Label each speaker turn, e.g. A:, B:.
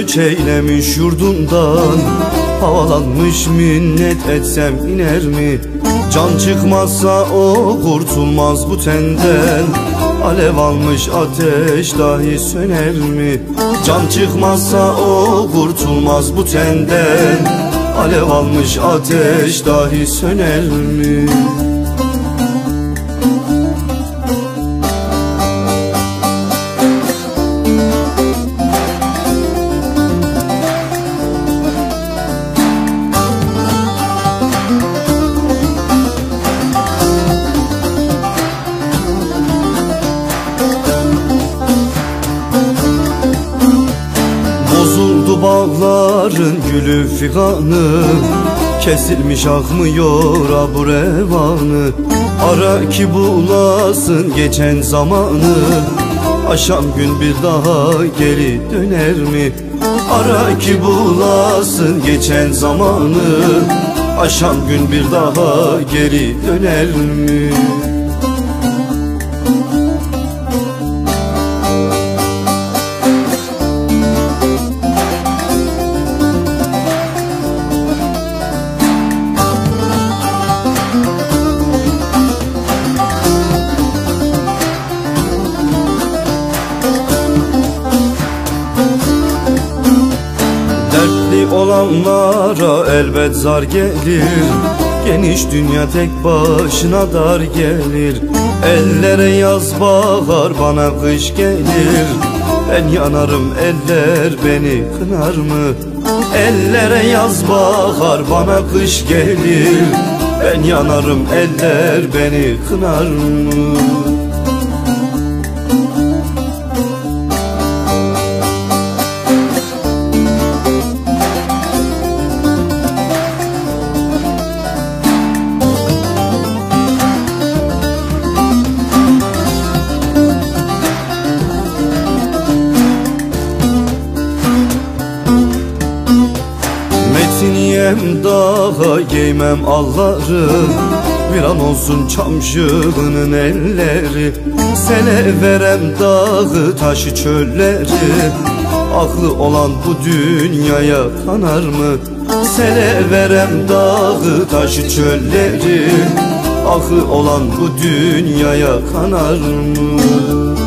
A: göç eylemiş yurdundan. Havalanmış minnet etsem iner mi? Can çıkmazsa o kurtulmaz bu tenden. Alev almış ateş dahi söner mi? Can çıkmazsa o kurtulmaz bu tenden. Alev almış ateş dahi söner mi? Bozuldu bağların gülü figanı, kesilmiş akmıyor bu revanı. Ara ki bulasın geçen zamanı, aşan gün bir daha geri döner mi? Ara ki bulasın geçen zamanı, aşan gün bir daha geri döner mi? Olanlara elbet zar gelir, geniş dünya tek başına dar gelir. Ellere yaz bahar bana kış gelir, ben yanarım eller beni kınar mı? Ellere yaz bahar bana kış gelir, ben yanarım eller beni kınar mı? Metiniyem daha giymem alları, bir an olsun çamşığının elleri. Sele verem dağı taşı çölleri, aklı olan bu dünyaya kanar mı? Sele verem dağı taşı çölleri, aklı olan bu dünyaya kanar mı?